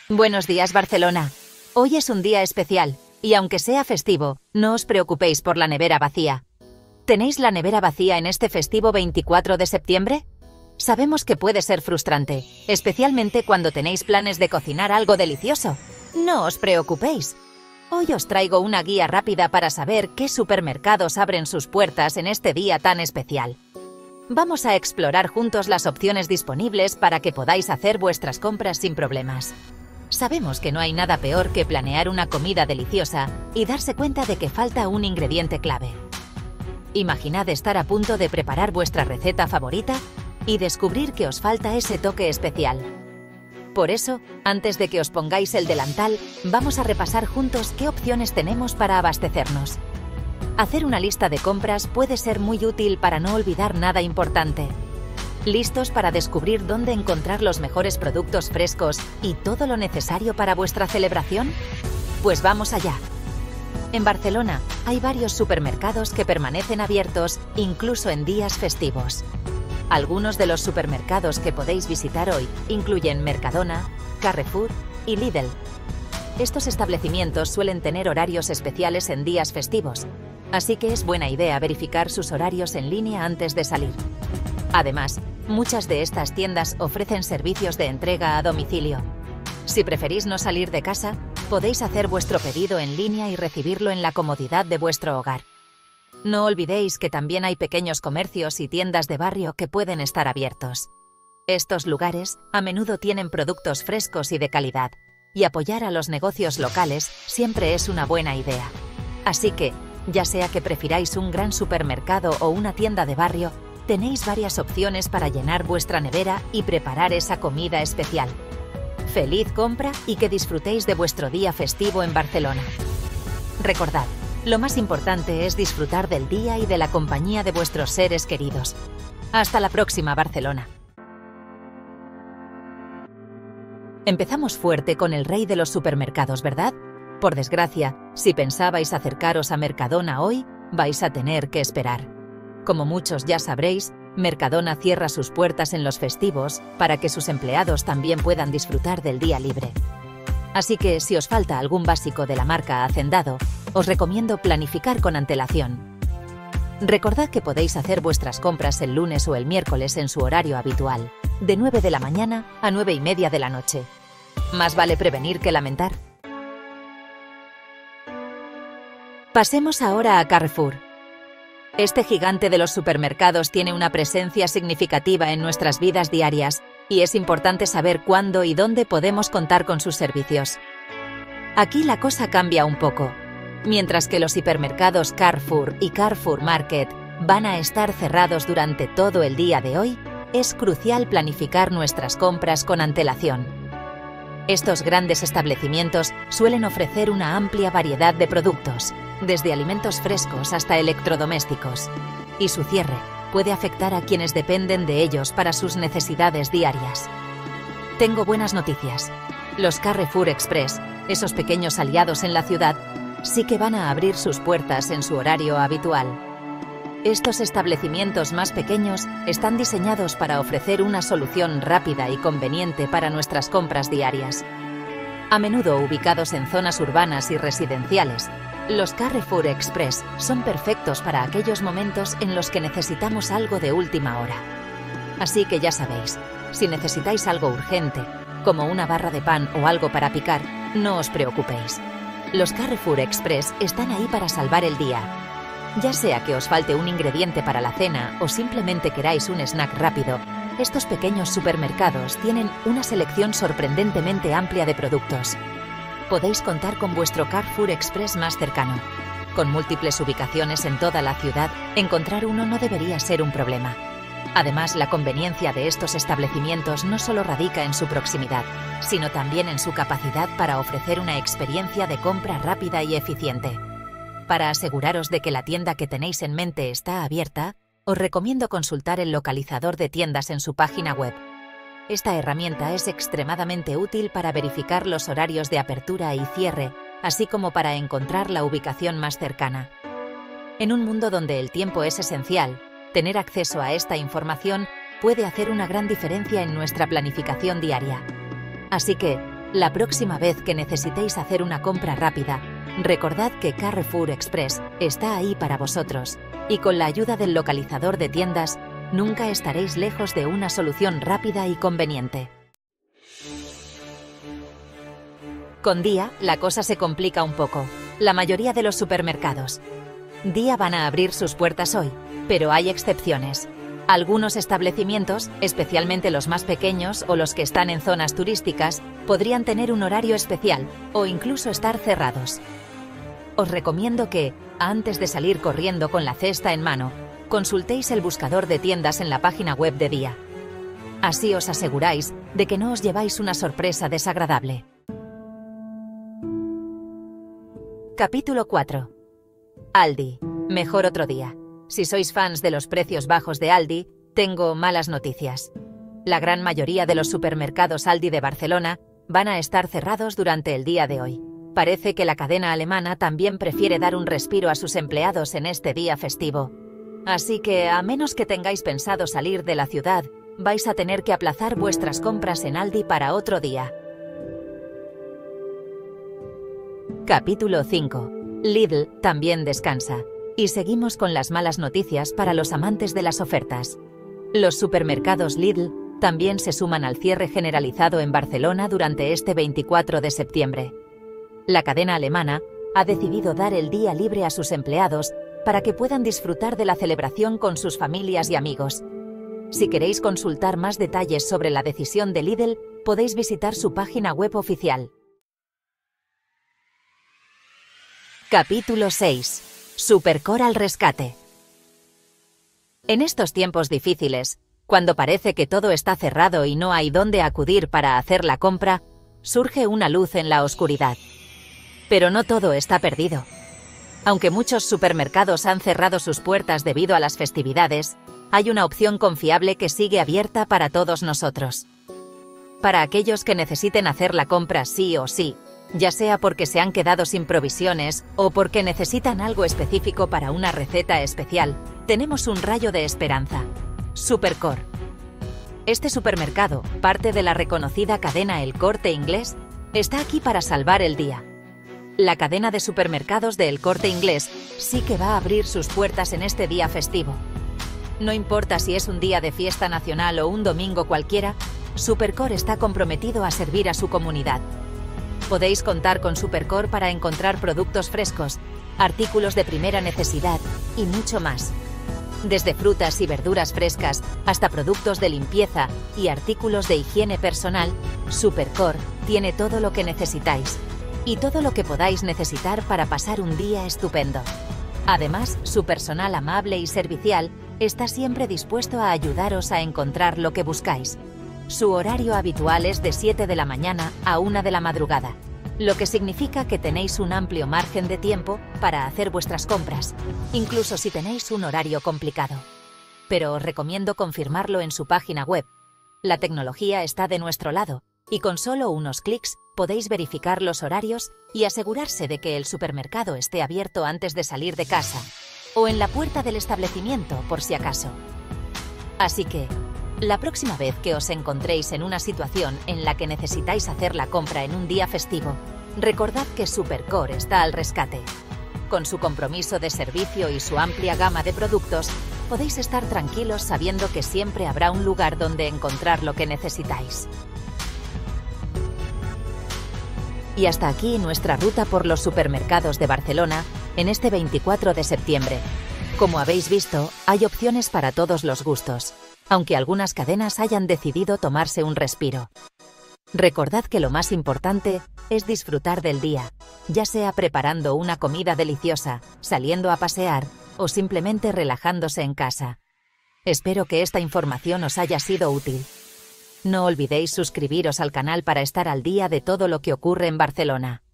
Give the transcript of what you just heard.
Buenos días, Barcelona. Hoy es un día especial, y aunque sea festivo, no os preocupéis por la nevera vacía. ¿Tenéis la nevera vacía en este festivo 24 de septiembre? Sabemos que puede ser frustrante, especialmente cuando tenéis planes de cocinar algo delicioso. No os preocupéis. Hoy os traigo una guía rápida para saber qué supermercados abren sus puertas en este día tan especial. Vamos a explorar juntos las opciones disponibles para que podáis hacer vuestras compras sin problemas. Sabemos que no hay nada peor que planear una comida deliciosa y darse cuenta de que falta un ingrediente clave. Imaginad estar a punto de preparar vuestra receta favorita y descubrir que os falta ese toque especial. Por eso, antes de que os pongáis el delantal, vamos a repasar juntos qué opciones tenemos para abastecernos. Hacer una lista de compras puede ser muy útil para no olvidar nada importante. ¿Listos para descubrir dónde encontrar los mejores productos frescos y todo lo necesario para vuestra celebración? Pues vamos allá. En Barcelona hay varios supermercados que permanecen abiertos incluso en días festivos. Algunos de los supermercados que podéis visitar hoy incluyen Mercadona, Carrefour y Lidl. Estos establecimientos suelen tener horarios especiales en días festivos, así que es buena idea verificar sus horarios en línea antes de salir. Además, muchas de estas tiendas ofrecen servicios de entrega a domicilio. Si preferís no salir de casa, podéis hacer vuestro pedido en línea y recibirlo en la comodidad de vuestro hogar. No olvidéis que también hay pequeños comercios y tiendas de barrio que pueden estar abiertos. Estos lugares a menudo tienen productos frescos y de calidad, y apoyar a los negocios locales siempre es una buena idea. Así que, ya sea que prefiráis un gran supermercado o una tienda de barrio, tenéis varias opciones para llenar vuestra nevera y preparar esa comida especial. ¡Feliz compra y que disfrutéis de vuestro día festivo en Barcelona! Recordad, lo más importante es disfrutar del día y de la compañía de vuestros seres queridos. ¡Hasta la próxima, Barcelona! Empezamos fuerte con el rey de los supermercados, ¿verdad? Por desgracia, si pensabais acercaros a Mercadona hoy, vais a tener que esperar. Como muchos ya sabréis, Mercadona cierra sus puertas en los festivos para que sus empleados también puedan disfrutar del día libre. Así que si os falta algún básico de la marca Hacendado, os recomiendo planificar con antelación. Recordad que podéis hacer vuestras compras el lunes o el miércoles en su horario habitual, de 9 de la mañana a 9:30 de la noche. Más vale prevenir que lamentar. Pasemos ahora a Carrefour. Este gigante de los supermercados tiene una presencia significativa en nuestras vidas diarias y es importante saber cuándo y dónde podemos contar con sus servicios. Aquí la cosa cambia un poco. Mientras que los hipermercados Carrefour y Carrefour Market van a estar cerrados durante todo el día de hoy, es crucial planificar nuestras compras con antelación. Estos grandes establecimientos suelen ofrecer una amplia variedad de productos, desde alimentos frescos hasta electrodomésticos, y su cierre puede afectar a quienes dependen de ellos para sus necesidades diarias. Tengo buenas noticias. Los Carrefour Express, esos pequeños aliados en la ciudad, sí que van a abrir sus puertas en su horario habitual. Estos establecimientos más pequeños están diseñados para ofrecer una solución rápida y conveniente para nuestras compras diarias. A menudo ubicados en zonas urbanas y residenciales, los Carrefour Express son perfectos para aquellos momentos en los que necesitamos algo de última hora. Así que ya sabéis, si necesitáis algo urgente, como una barra de pan o algo para picar, no os preocupéis. Los Carrefour Express están ahí para salvar el día. Ya sea que os falte un ingrediente para la cena o simplemente queráis un snack rápido, estos pequeños supermercados tienen una selección sorprendentemente amplia de productos. Podéis contar con vuestro Carrefour Express más cercano. Con múltiples ubicaciones en toda la ciudad, encontrar uno no debería ser un problema. Además, la conveniencia de estos establecimientos no solo radica en su proximidad, sino también en su capacidad para ofrecer una experiencia de compra rápida y eficiente. Para aseguraros de que la tienda que tenéis en mente está abierta, os recomiendo consultar el localizador de tiendas en su página web. Esta herramienta es extremadamente útil para verificar los horarios de apertura y cierre, así como para encontrar la ubicación más cercana. En un mundo donde el tiempo es esencial, tener acceso a esta información puede hacer una gran diferencia en nuestra planificación diaria. Así que, La próxima vez que necesitéis hacer una compra rápida, recordad que Carrefour Express está ahí para vosotros, y con la ayuda del localizador de tiendas, nunca estaréis lejos de una solución rápida y conveniente. Con Día, la cosa se complica un poco. La mayoría de los supermercados. Día van a abrir sus puertas hoy, pero hay excepciones. Algunos establecimientos, especialmente los más pequeños o los que están en zonas turísticas, podrían tener un horario especial o incluso estar cerrados. Os recomiendo que, antes de salir corriendo con la cesta en mano, consultéis el buscador de tiendas en la página web de Día. Así os aseguráis de que no os lleváis una sorpresa desagradable. Capítulo 4. Aldi. Mejor otro día. Si sois fans de los precios bajos de Aldi, tengo malas noticias. La gran mayoría de los supermercados Aldi de Barcelona van a estar cerrados durante el día de hoy. Parece que la cadena alemana también prefiere dar un respiro a sus empleados en este día festivo. Así que, a menos que tengáis pensado salir de la ciudad, vais a tener que aplazar vuestras compras en Aldi para otro día. Capítulo 5. Lidl también descansa. Y seguimos con las malas noticias para los amantes de las ofertas. Los supermercados Lidl también se suman al cierre generalizado en Barcelona durante este 24 de septiembre. La cadena alemana ha decidido dar el día libre a sus empleados para que puedan disfrutar de la celebración con sus familias y amigos. Si queréis consultar más detalles sobre la decisión de Lidl, podéis visitar su página web oficial. Capítulo 6. Supercore al rescate. En estos tiempos difíciles, cuando parece que todo está cerrado y no hay dónde acudir para hacer la compra, surge una luz en la oscuridad. Pero no todo está perdido. Aunque muchos supermercados han cerrado sus puertas debido a las festividades, hay una opción confiable que sigue abierta para todos nosotros. Para aquellos que necesiten hacer la compra sí o sí, ya sea porque se han quedado sin provisiones o porque necesitan algo específico para una receta especial, tenemos un rayo de esperanza. Supercore. Este supermercado, parte de la reconocida cadena El Corte Inglés, está aquí para salvar el día. La cadena de supermercados de El Corte Inglés sí que va a abrir sus puertas en este día festivo. No importa si es un día de fiesta nacional o un domingo cualquiera, Supercore está comprometido a servir a su comunidad. Podéis contar con Supercore para encontrar productos frescos, artículos de primera necesidad y mucho más. Desde frutas y verduras frescas hasta productos de limpieza y artículos de higiene personal, Supercore tiene todo lo que necesitáis y todo lo que podáis necesitar para pasar un día estupendo. Además, su personal amable y servicial está siempre dispuesto a ayudaros a encontrar lo que buscáis. Su horario habitual es de 7 de la mañana a 1 de la madrugada, lo que significa que tenéis un amplio margen de tiempo para hacer vuestras compras, incluso si tenéis un horario complicado. Pero os recomiendo confirmarlo en su página web. La tecnología está de nuestro lado, y con solo unos clics podéis verificar los horarios y asegurarse de que el supermercado esté abierto antes de salir de casa, o en la puerta del establecimiento por si acaso. Así que, la próxima vez que os encontréis en una situación en la que necesitáis hacer la compra en un día festivo, recordad que Supercore está al rescate. Con su compromiso de servicio y su amplia gama de productos, podéis estar tranquilos sabiendo que siempre habrá un lugar donde encontrar lo que necesitáis. Y hasta aquí nuestra ruta por los supermercados de Barcelona en este 24 de septiembre. Como habéis visto, hay opciones para todos los gustos, aunque algunas cadenas hayan decidido tomarse un respiro. Recordad que lo más importante es disfrutar del día, ya sea preparando una comida deliciosa, saliendo a pasear o simplemente relajándose en casa. Espero que esta información os haya sido útil. No olvidéis suscribiros al canal para estar al día de todo lo que ocurre en Barcelona.